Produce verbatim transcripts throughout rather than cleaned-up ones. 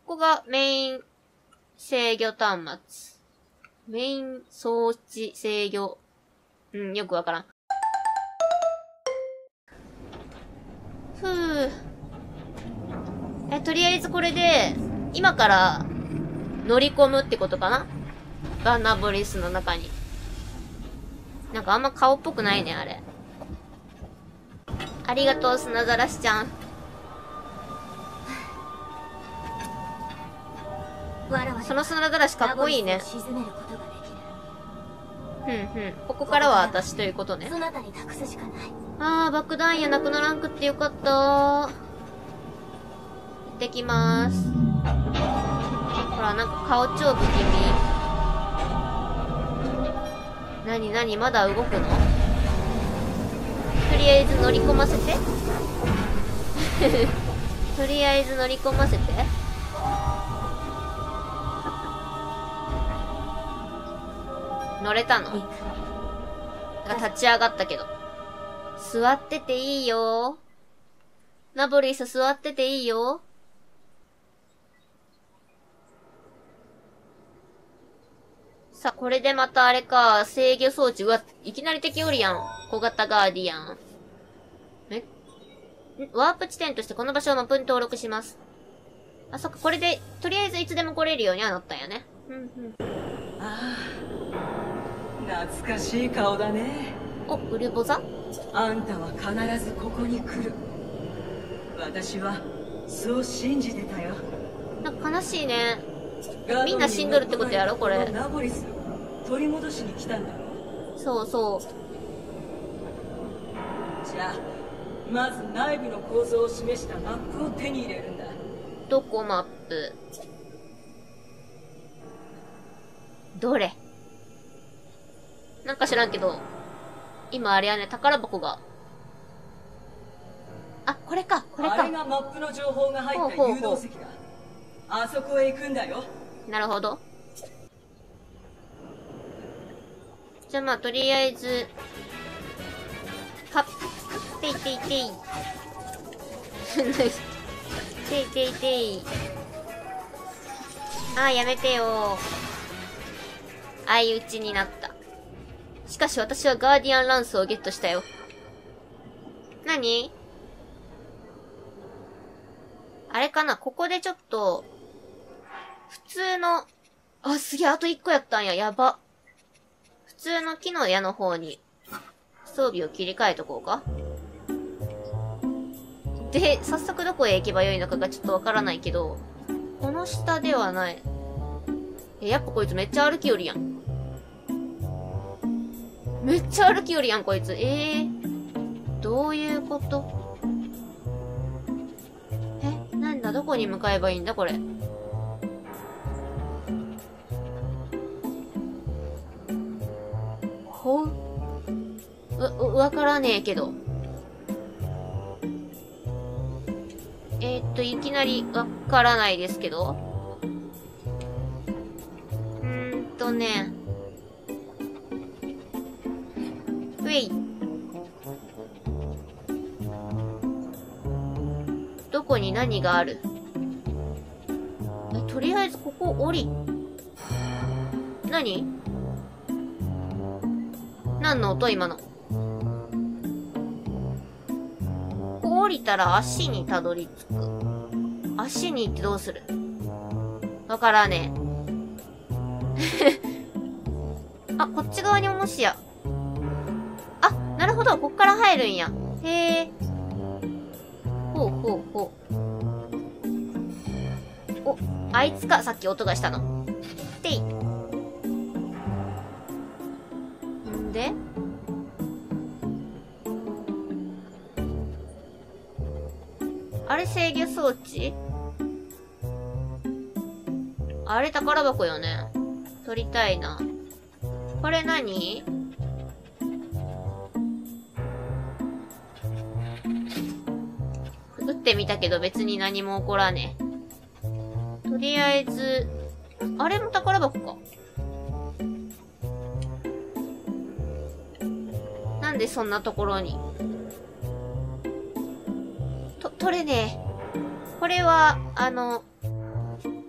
こがメイン制御端末。メイン装置制御。うん、よくわからん。ふぅ。え、とりあえずこれで、今から乗り込むってことかな？ガンナボリスの中に。なんかあんま顔っぽくないね、あれ。ありがとう、砂ざらしちゃん。その砂ざらしかっこいいね。ふんふん。ここからは私ということね。あー、爆弾やなくならんくってよかった。行ってきまーす。ほら、なんか顔超不気味。なになに、まだ動くの？とりあえず乗り込ませて。とりあえず乗り込ませて。乗れたの？立ち上がったけど。座ってていいよ。ナボリス座ってていいよ。さあ、これでまたあれか、制御装置。うわ、いきなり敵おるやん。小型ガーディアン。え？ワープ地点としてこの場所をマップに登録します。あ、そっか、これで、とりあえずいつでも来れるようにはなったんやね。うんうん。 ああ、懐かしい顔だね。 お、ウルボザ？ あんたは必ずここに来る。私は、そう信じてたよ。 なんか悲しいね。みんな死んどるってことやろこれ。 ナボリス取り戻しに来たんだろ。 そうそう。 じゃあまず内部の構造を示したマップを手に入れるんだ。 どこマップ？どれ？なんか知らんけど、今あれやね、宝箱が。あ、これか、これか。 あれがマップの情報が入った誘導石だ。あそこへ行くんだよ。 なるほど。じゃあまあ、とりあえず、はっ、ていていてい。ていていてい。あー、やめてよ。相打ちになった。しかし私はガーディアンランスをゲットしたよ。何？あれかな？ここでちょっと、普通の、あ、すげえ、あといっこやったんや、やば。普通の木の矢の方に、装備を切り替えとこうか。で、早速どこへ行けばよいのかがちょっとわからないけど、この下ではない。え、やっぱこいつめっちゃ歩きよりやん。めっちゃ歩きよりやん、こいつ。えー、どういうこと？え、なんだ、どこに向かえばいいんだ、これ。ほう、わ、わからねえけど。えー、っと、いきなりわからないですけど。うーんとね。ウェイ。どこに何がある？え、とりあえずここ降り。何？何の音今の。ここ降りたら足にたどり着く。足に行ってどうする？わからねえ。あ、こっち側にももしや。あ、なるほど。こっから入るんや。へえ。ほうほうほう。お、あいつか。さっき音がしたの。てい。んであれ制御装置？あれ宝箱よね。取りたいな。これ何？撃ってみたけど別に何も起こらねえ。とりあえず、あれも宝箱か。なんでそんなところに。と、取れねえ。これは、あの、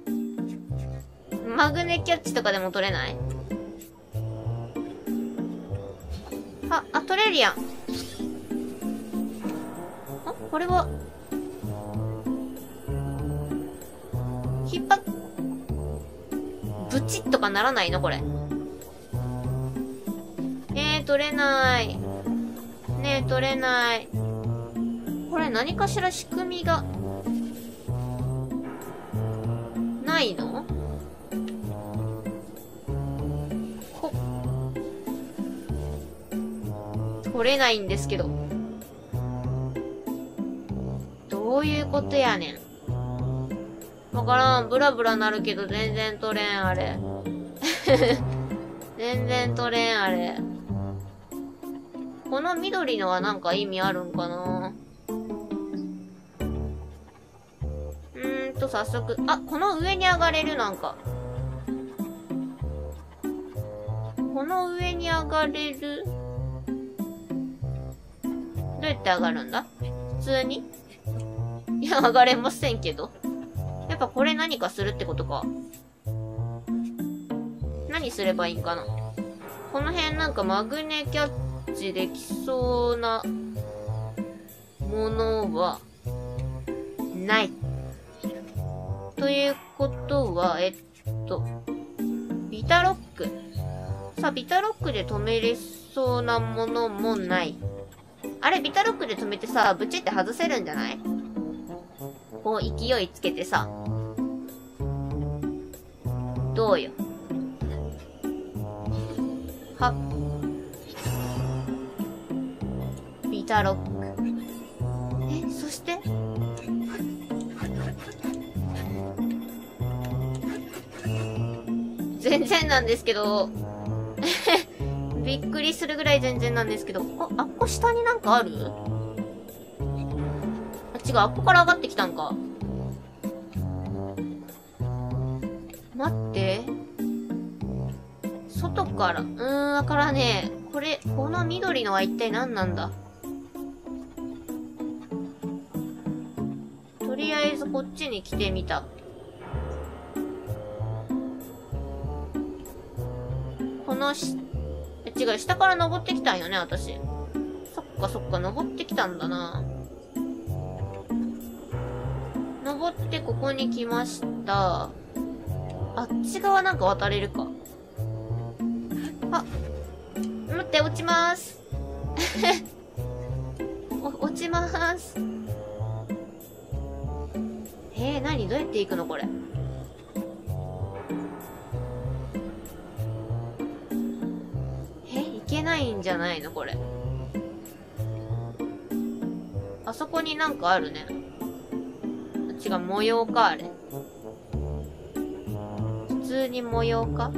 マグネキャッチとかでも取れない？あ、あ、取れるやん。あ、これは、引っ張っ、ブチッとかならないのこれ。えー、取れない。ねえ、取れない。これ何かしら仕組みが、ないの？ほ、取れないんですけど。どういうことやねん。わからん。ブラブラなるけど全然取れん、あれ。全然取れん、あれ。この緑のはなんか意味あるんかな？うーんと、早速。あ、この上に上がれる、なんか。この上に上がれる？どうやって上がるんだ？普通に？いや、上がれませんけど。やっぱこれ何かするってことか。何すればいいんかな。この辺なんかマグネキャッチできそうなものはない。ということは、えっと、ビタロック。さあ、ビタロックで止めれそうなものもない。あれ、ビタロックで止めてさ、ブチって外せるんじゃない？こう、勢いつけてさ。どうよ。はっ。ビタロック。え、そして全然なんですけど。びっくりするぐらい全然なんですけど。あ、あっこ下になんかある？あ、違う、あっこから上がってきたんか。待って。外から。うーん、わからねえ。これ、この緑のは一体何なんだ？とりあえずこっちに来てみた。このし、違う、下から登ってきたんよね、私。そっかそっか、登ってきたんだな。登ってここに来ました。あっち側なんか渡れるか。あ、待って、落ちまーす。お、落ちまーす。えー、何？どうやって行くのこれ。え、行けないんじゃないのこれ。あそこになんかあるね。違う、模様か、あれ。普通に模様か？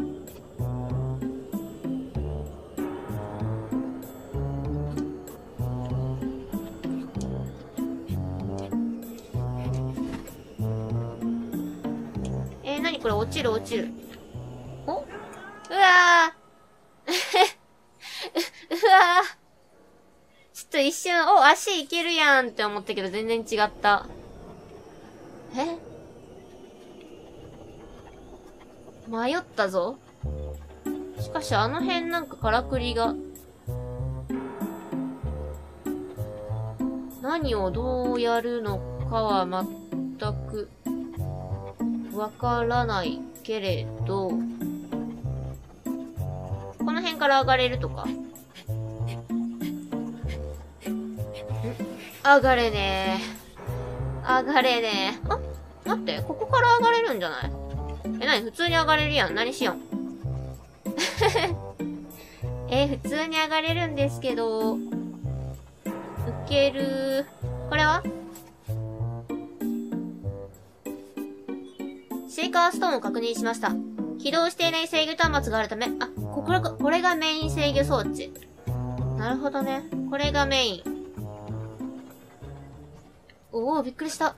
えー、なにこれ？落ちる落ちる。お？うわーうわーちょっと一瞬、お、足いけるやんって思ったけど全然違った。え？迷ったぞ。しかしあの辺なんかからくりが。何をどうやるのかは全くわからないけれど、この辺から上がれるとか？ん？上がれねー。上がれねー。あ、待って、ここから上がれるんじゃない？え、なに？普通に上がれるやん。何しよん。えー、普通に上がれるんですけど、ウケるー。これは？シェイカーストーンを確認しました。起動していない制御端末があるため、あ、これが、これがメイン制御装置。なるほどね。これがメイン。おお、びっくりした。はっ。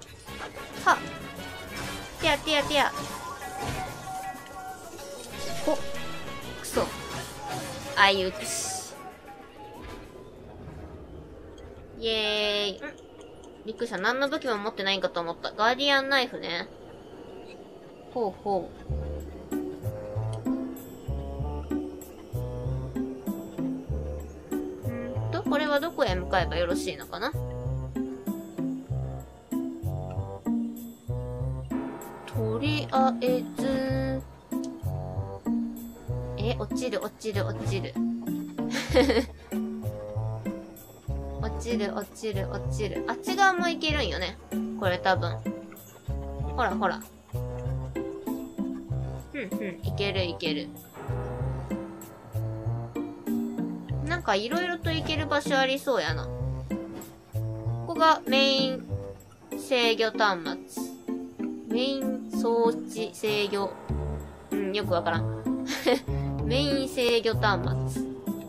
てやてやてや。お、くそ。相打ち。イエーイ。ん？びっくりした。何の武器も持ってないんかと思った。ガーディアンナイフね。ほうほう。 これはどこへ向かえばよろしいのかな？とりあえず、え、落ちる落ちる落ちる。落ちる落ちる落ちる。あっち側も行けるんよね。これ多分。ほらほら。ふんふん、いけるいける。なんかいろいろと行ける場所ありそうやな。ここがメイン制御端末。メイン装置制御。うん、よくわからん。メイン制御端末。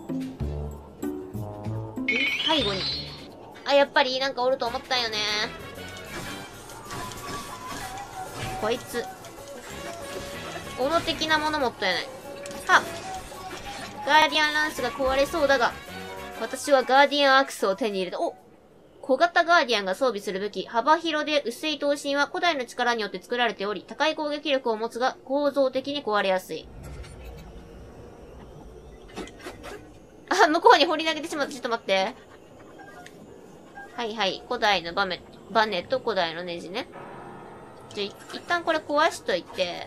背後に。あ、やっぱりなんかおると思ったよね。こいつ。斧的なもの持ったやない。はっ。ガーディアンランスが壊れそうだが、私はガーディアンアクスを手に入れた。お！小型ガーディアンが装備する武器、幅広で薄い刀身は古代の力によって作られており、高い攻撃力を持つが構造的に壊れやすい。あ、向こうに掘り投げてしまった。ちょっと待って。はいはい。古代のバメ、バネと古代のネジね。じゃ、一旦これ壊しといて。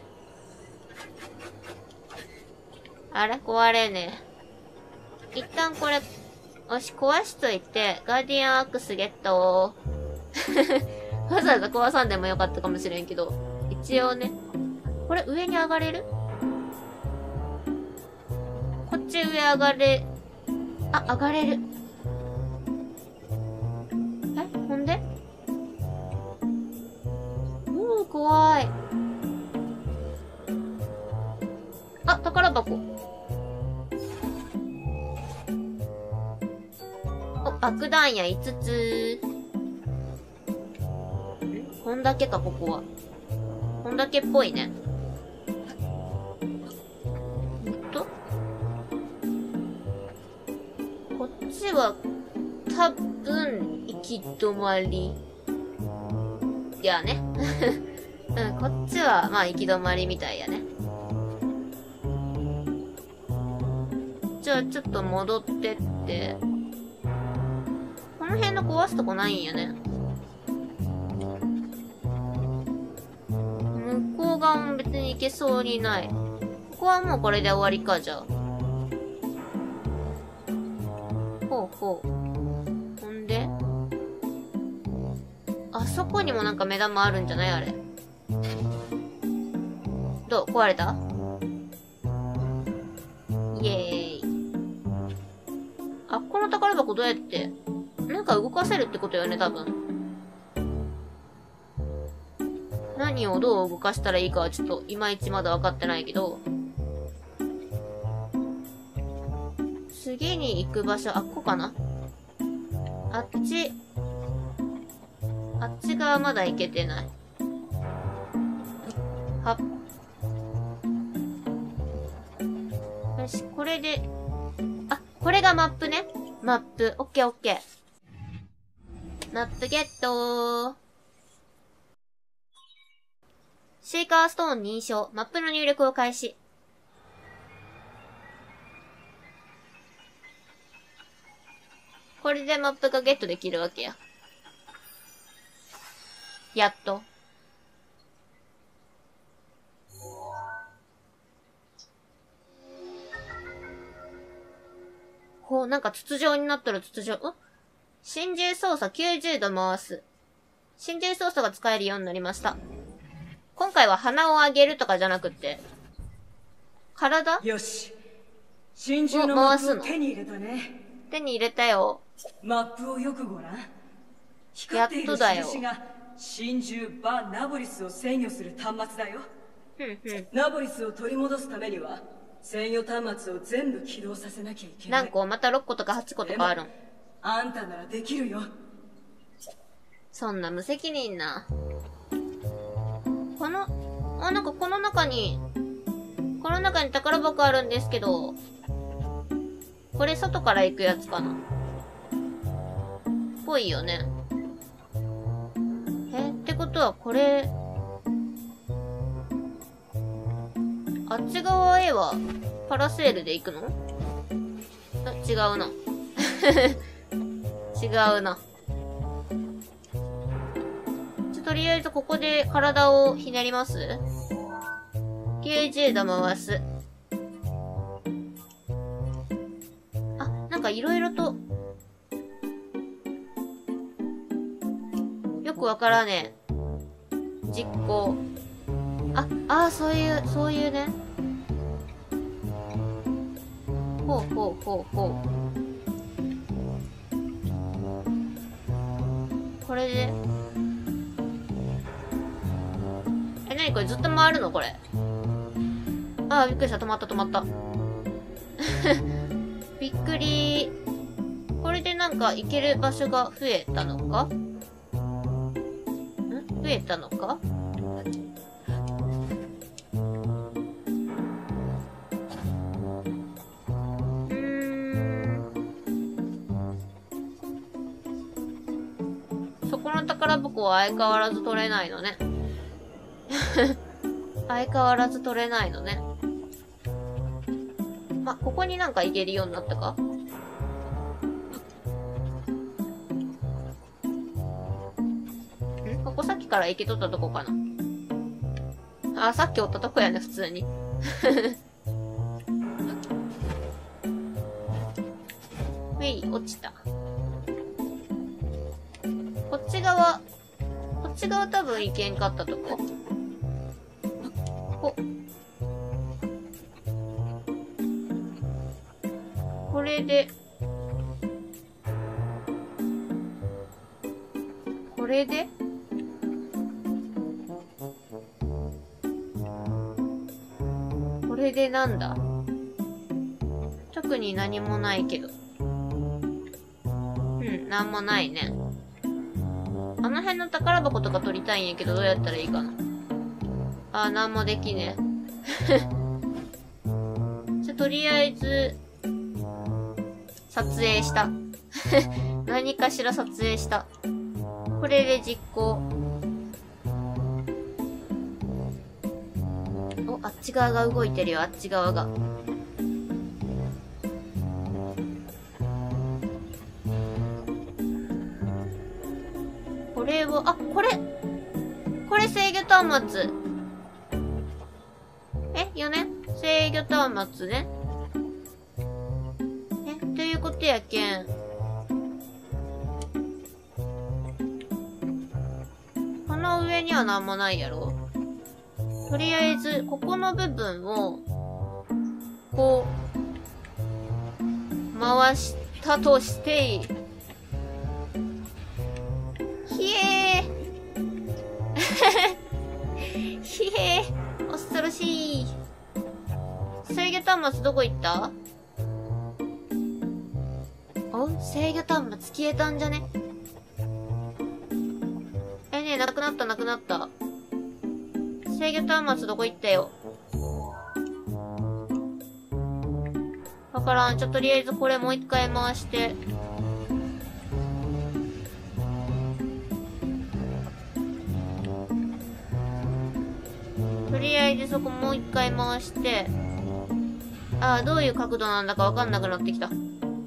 あれ壊れねえ。一旦これ、よし、壊しといて、ガーディアンアクスゲットわざわざ壊さんでもよかったかもしれんけど、一応ね。これ上に上がれる？こっち上上がれ、あ、上がれる。え？ほんで？もう怖い。あ、宝箱。お、爆弾矢いつつ。ん？こんだけか、ここは。こんだけっぽいね。えっとこっちは、多分、行き止まり。いやね。うん、こっちは、まあ、行き止まりみたいやね。じゃあ、ちょっと戻ってって。この辺の壊すとこないんやね。向こう側も別に行けそうにない。ここはもうこれで終わりか、じゃあ。ほうほう。ほんであそこにもなんか目玉あるんじゃないあれ。どう？壊れた？イエーイ。あ、この宝箱どうやって、なんか動かせるってことよね、多分。何をどう動かしたらいいかはちょっと、いまいちまだ分かってないけど。次に行く場所、あっこかな？あっち。あっち側まだ行けてない。はっ。よし、これで、あ、これがマップね。マップ。オッケーオッケー。マップゲットー。シーカーストーン認証。マップの入力を開始。これでマップがゲットできるわけや。やっと。ほう、なんか筒状になっとる筒状。ん？心中操作きゅうじゅうど回す。心中操作が使えるようになりました。今回は鼻を上げるとかじゃなくって、体？ よし。真珠のマップを手に入れたね。 手に入れたよ。 マップをよくご覧。光っている印が真珠バ・ナボリスを制御する端末だよ。 ふんふん。 ナボリスを取り戻すためには制御端末を全部起動させなきゃいけない。 何個？またろっことかはちことかあるん？ あんたならできるよ。 そんな無責任な。この、あ、なんかこの中に、この中に宝箱あるんですけど、これ外から行くやつかな？ぽいよね。え、ってことはこれ、あっち側へはパラセールで行くの？あ、違うな。 違うな。じゃ、とりあえずここで体をひねります？ きゅうじゅう 度回す。あ、なんかいろいろと、よくわからねえ。実行。あ、ああ、そういう、そういうね。ほうほうほうほう。これで。え、なにこれずっと回るのこれ。ああ、びっくりした。止まった止まった。びっくり。これでなんか行ける場所が増えたのか？ん？増えたのか？うーん。そこの宝箱は相変わらず取れないのね。相変わらず取れないのね。ま、ここになんか行けるようになったか？ん？ここさっきから行けとったとこかな。あ、さっきおったとこやね、普通に。ウェイ、落ちた。こっち側、こっち側多分行けんかったとこ。お。これで、これでこれでなんだ？特に何もないけど。うん、なんもないね。あの辺の宝箱とか取りたいんやけど、どうやったらいいかな。あー、なんもできねえ。じゃ、とりあえず、撮影した。何かしら撮影した。これで実行。お、あっち側が動いてるよ、あっち側が。これを、あ、これこれ制御端末。え ?よ 年制御端末ね。えということやけん。この上にはなんもないやろ。とりあえず、ここの部分を、こう、回したとして、ひえーひえー恐ろしい。制御端末どこ行った？お？制御端末消えたんじゃね？え、ねえ、なくなったなくなった。制御端末どこ行ったよ。わからん。ちょ、とりあえずこれもう一回回して。とりあえずそこもう一回回して。ああ、どういう角度なんだかわかんなくなってきた。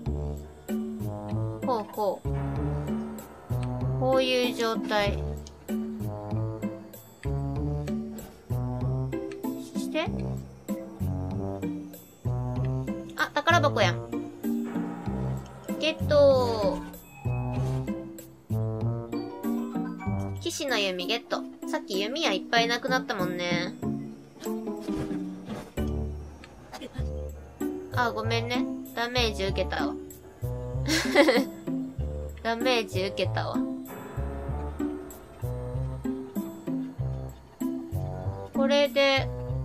ほうほう。こういう状態。そしてあ、宝箱やん。ゲットー。騎士の弓ゲット。さっき弓矢いっぱいなくなったもんね。あ、ごめんね。ダメージ受けたわ。ダメージ受けたわ。これで、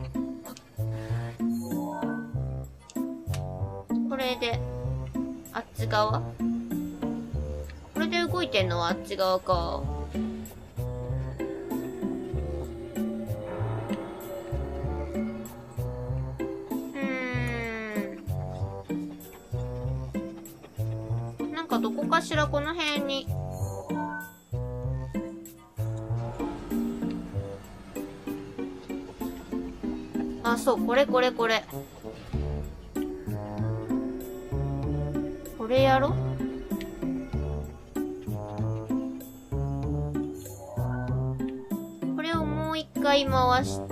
これで、あっち側？これで動いてんのはあっち側か。どこかしらこの辺にあ、そう、これこれこれこれやろ。 回回して。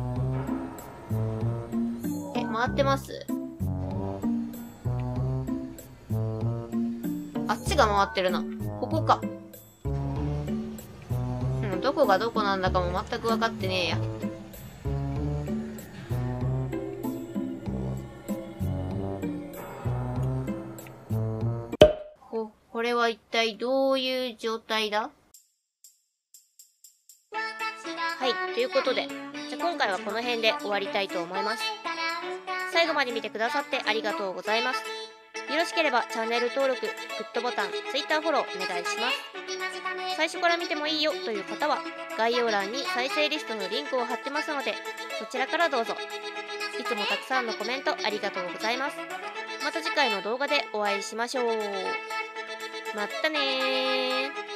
え、回ってます？あっちが回ってるな。ここか。うん、どこがどこなんだかも全く分かってねえや。こ、これは一体どういう状態だ？はい、ということで、じゃあ今回はこの辺で終わりたいと思います。最後まで見てくださってありがとうございます。よろしければチャンネル登録、グッドボタン、Twitter フォローお願いします。最初から見てもいいよという方は、概要欄に再生リストのリンクを貼ってますので、そちらからどうぞ。いつもたくさんのコメントありがとうございます。また次回の動画でお会いしましょう。まったねー。